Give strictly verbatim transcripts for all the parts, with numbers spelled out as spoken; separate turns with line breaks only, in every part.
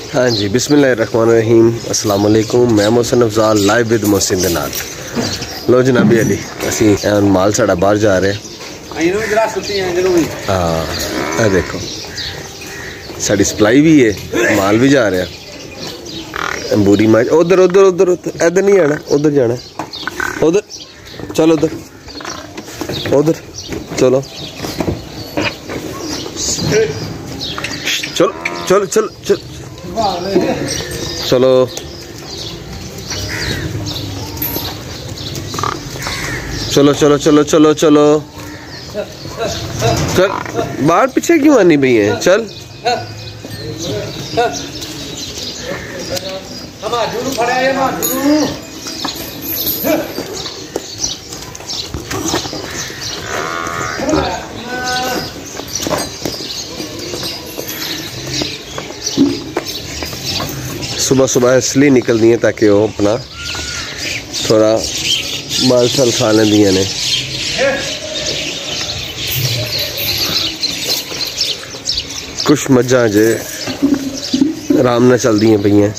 हाँ जी, बिस्मिल्लाहिर्रहमानिर्रहीम, अस्सलाम वालेकुम। मैं मोहसिन अफजाल लाइव विद मोहसिन दे नाल। लो जनाबी अली, असी माल साड़ा बाहर जा रहे हैं। हाँ ये देखो साड़ी सप्लाई भी है, माल भी जा रहा है। बूरी माज उधर उधर उधर उधर इधर नहीं आना, उधर जाना, उधर चलो, उधर उधर चलो चलो चलो चलो चलो चलो चलो चलो चलो चलो चलो चल, बाहर पीछे क्यों आनी भई है? चल सुबह सुबह इसलिए निकलती हैं ताकि वो अपना थोड़ा माल सल खा लेंदियां ने। कुछ मज्जां जे आराम नाल चलदियां पईयां,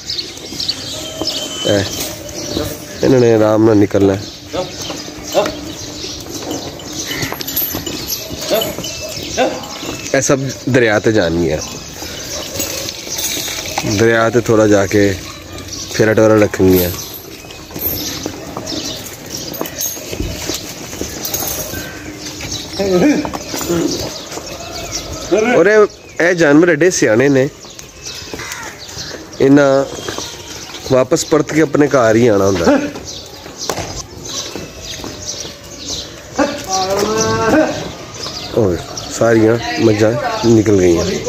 इन्होंने आराम नाल निकलना है। ये सब दरिया ते जानी है, दरिया ते थोड़ा जाके फेरा टोरा रखेंगे। और ये जानवर एडे सियाने ने, इन्ना वापस परत के अपने घर ही आना होंदा। और सारियां मज्जां निकल गई हैं।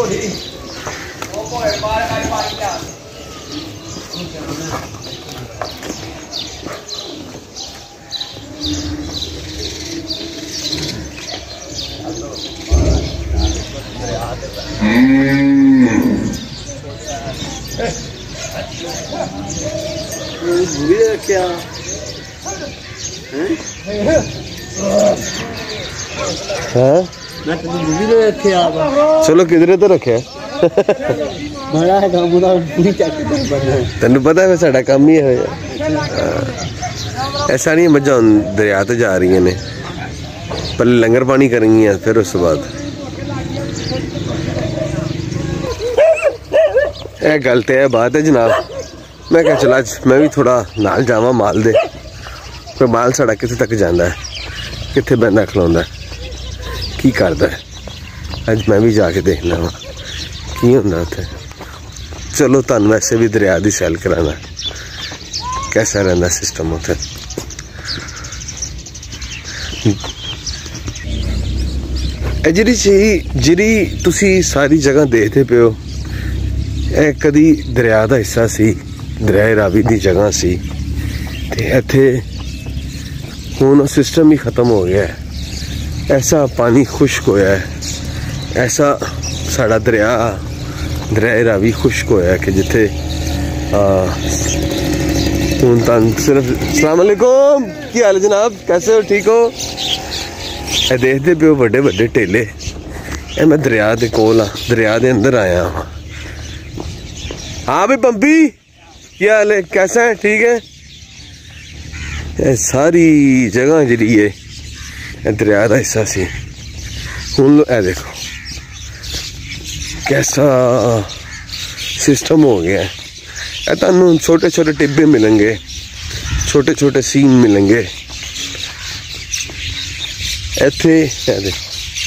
क्या हाँ? चलो किधरे तो रखे तेन पता है साडा काम ही है। ऐसा नहीं मजा दरिया ते जा रही ने, पहले लंगर पानी करेंगी फिर उस बाद ए गल ते बात है जनाब। मैं क्या चला मैं भी थोड़ा नाल जावा माल दे, कोई माल साड़ा किथे तक जाता है, किथे बंदा खलोंदा की करदा है। अज मैं भी जाके देखना वा की होंदा उत्थे। चलो तुहानू वैसे भी दरिया दी सैल कराना, कैसा रहिंदा सिस्टम उत्थे। ए जिहड़ी चीज जिहड़ी तुसी सारी जगह देखते पे हो, ए कदी दरिया दा हिस्सा सी, दरिया रावी दी जगह सी, ते इत्थे हुण सिस्टम ही खत्म हो गया है। ऐसा पानी खुश्क होया है, ऐसा साड़ा दरिया दरिया रावी खुश्क होया है कि जिथे हुण तां सिर्फ अस्सलाम वालेकुम, की हाल है जनाब, कैसे हो, ठीक हो? ए देखते पे हो बड़े बड़े टेले, ए मैं दरिया दे कोल हाँ, दरिया दे अंदर आया हाँ। हाँ भाई पंपी, क्या हाल है, कैसा है, ठीक है? ये सारी जगह जी है दरिया का हिस्सा सी। हुण ए देखो कैसा सिस्टम हो गया है। तुहानू छोटे छोटे टिब्बे मिलेंगे, छोटे छोटे सीन मिलेंगे इत्थे। ए देखो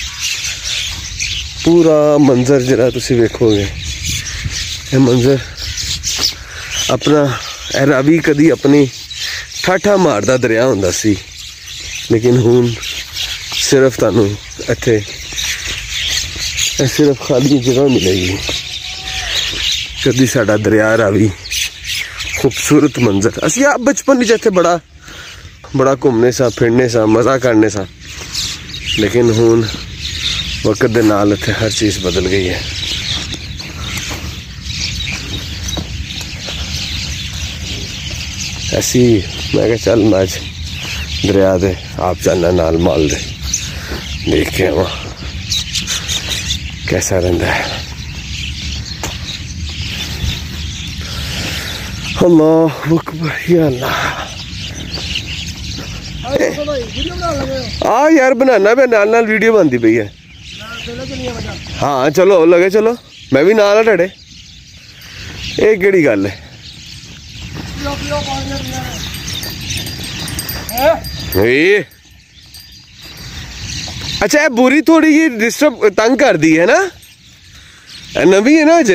पूरा मंजर जरा तुसी वेखोगे, ये मंजर अपना रावी कदी अपनी ठाठा मारदा दरिया हुंदा सी, लेकिन हुण सिर्फ तुहानू इत्थे सिर्फ खाली जगह मिलेगी। कदी साडा दरिया रावी खूबसूरत मंजर, असी आप बचपन विच इत्थे बड़ा बड़ा घूमने सा, फिरने सा, मज़ा करने सा, लेकिन हुण वक्त दे नाल इत्थे हर चीज़ बदल गई है। ऐसी मैं क्या चल मैं दरिया दे आप चलना नाल माल दे, देख के आवा कैसा रहता है। अल्लाह अकबर या अल्लाह। आ यार बनाना पे नाल नाल वीडियो बनती पई है। हाँ चलो लगे चलो, मैं भी नाल ढड़े। ये केड़ी गल है? ये अच्छा, बुरी थोड़ी जी डिस्टर्ब तंग कर दी है ना, नवी है ना अजय।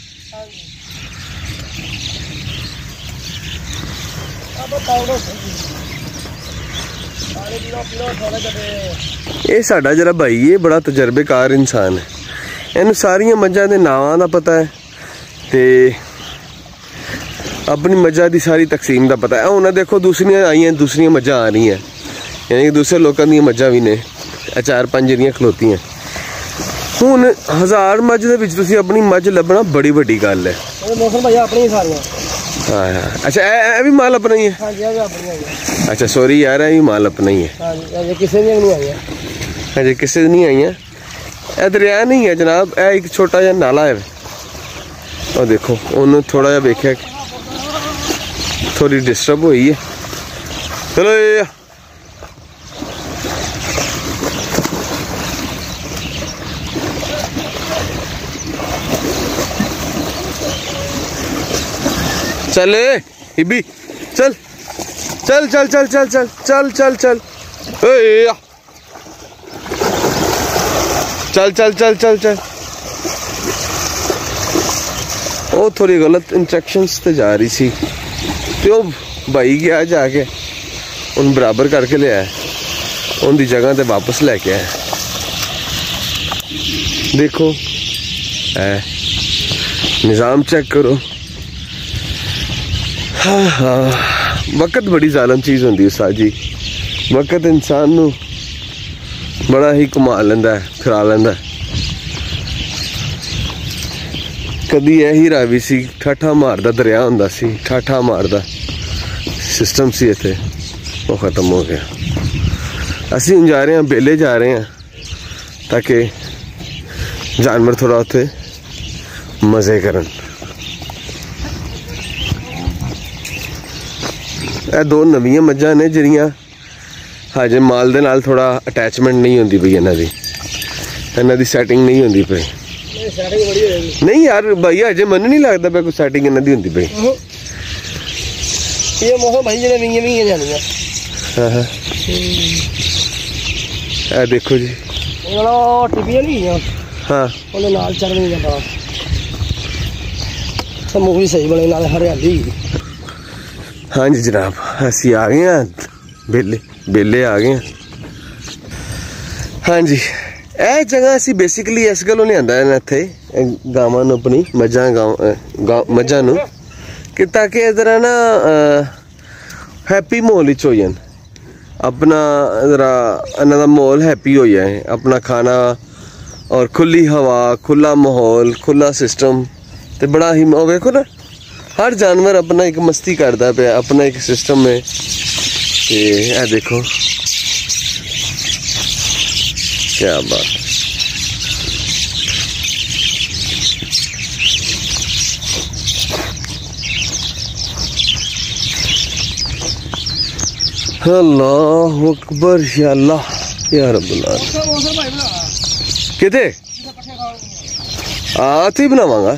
ये साडा जरा भाई ये बड़ा तजर्बेकार इंसान है, इन्हू सारिया मझां दे नावां दा पता है ते अपनी मझां दी सारी तकसीम दा पता है। हुण देखो दूसरियां आईयां, दूसरियां मझां आ रही हैं, यानी कि दूसरे लोगों दी मझां भी ने चार पंज जिहड़ियां खलोतियां। हुण हज़ार मझ दे विच तुसीं अपनी मझ लभना बड़ी वड्डी गल है। मौसम भैया अपनी ही सारियां। हाँ अच्छा, ए भी माल अपना ही है? हाँ जी, ये भी अपनी है। अच्छा सॉरी यार, ये भी माल अपना ही है। हाँ जी, अजे किसी दी नहीं आई है। अजे किसी दी नहीं आई है। ए दरिया नहीं है जनाब, ए एक छोटा जिहा नाला है। और देखो उन्होंने थोड़ा जिहा वेख्या थोड़ी डिस्टर्ब हुई है। चलो ये चल हिबी चल चल चल चल चल चल चल चल चल चल चल चल चल चल। वो थोड़ी गलत इंस्ट्रक्शंस ते जा रही सी, तो भाई गया जाके उन बराबर करके ले आया, उनकी जगह ते वापस लेके आया। देखो है निज़ाम चेक करो। हाँ हाँ, वक्त बड़ी जालम चीज़ होंदी है साजी। वक्त इंसान नू बड़ा ही घुमा लेंदा है, फिरा लेंदा है। कदी यही रावी सी ठाठा मारदा दरिया हुंदा सी, ठाठा मारदा सिस्टम सी इत्थे, वो ख़त्म हो गया। असीं हुण जा रहे हैं, बेले जा रहे हैं ताकि जानवर थोड़ा उत्थे मज़े करन। ਇਹ दो नवीं मझां ने जिहड़ियां हजे माल दे नाल थोड़ा अटैचमेंट नहीं होंदी पई, इन्हां दी इन्हां दी सैटिंग नहीं होंदी पई। नहीं यार भाई हजे मन नहीं लगता पे कोई सैटिंग इन्हां दी होंदी पई। ये मौसम भाई जिहड़े नीं नीं जानियां। हां हां ए देखो जी, ओला टिपियां नहीं है। हां ओले नाल चढ़नी है बड़ा समूह भी सही बने, नाल हरियाली। हाँ जी जनाब, असी आ गए हैं बेले बेले आ गए हैं। हाँ जी, यह जगह असी बेसिकली इस गलों लिआंदा है इत्थे गावां नूं, अपनी मझां गांव मझां नूं, कि ताकि इधर ना हैप्पी माहौल हो जाए, अपना जरा इन्हां दा माहौल हैप्पी हो जाए, अपना खाना और खुली हवा, खुला माहौल, खुला सिस्टम, तो बड़ा ही वेखो ना हर जानवर अपना एक मस्ती करता पे, अपना एक सिस्टम में। ये देखो क्या बात। अल्लाह अकबर या अल्लाह या रब्बुल आलमीन। किथे आ थी बनावांगा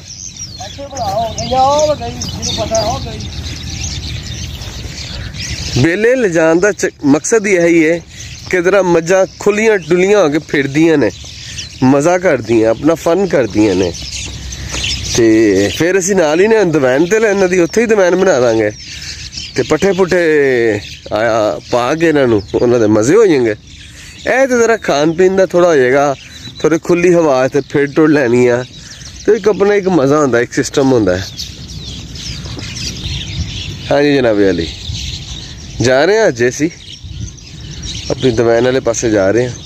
बेले ले जान दा मकसद यही है कि जरा मझां खुलियां डुलियां होके फिरदियां ने, मज़ा करदियां, अपना फन करदियां ने। ते फिर असीं नाल ही ने दवैन ते इन्हां दी उत्थे ही दवैन बना दांगे ते पट्ठे पुट्ठे आया पा के इन्हां नूं उन्हां दे मज़े हो जाएंगे। ऐ ते जरा खान पीन दा थोड़ा होएगा, थोड़ी खुली हवा ते फिर टुर लैनी आ, तो एक अपना एक मज़ा होंदा, एक सिस्टम होंदा है। हाँ जी जनाब अली, जा रहे हैं अज असी अपनी दवैन वाले पासे जा रहे हैं।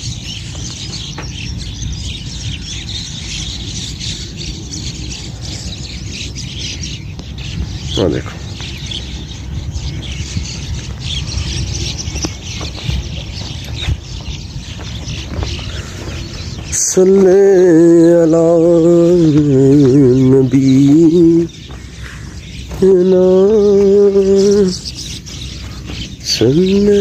हाँ देखो सल्ले अला नबी ना सुनना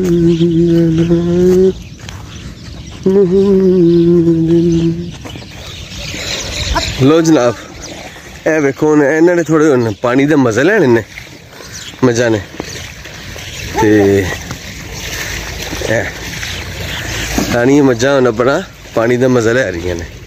लो जनाब ए वेखो हुण इन्हां ने थोड़े पानी दा मजा लैने ने मजा ने ते रानी मजा हुण अपना पानी दा मजा लै रही ने।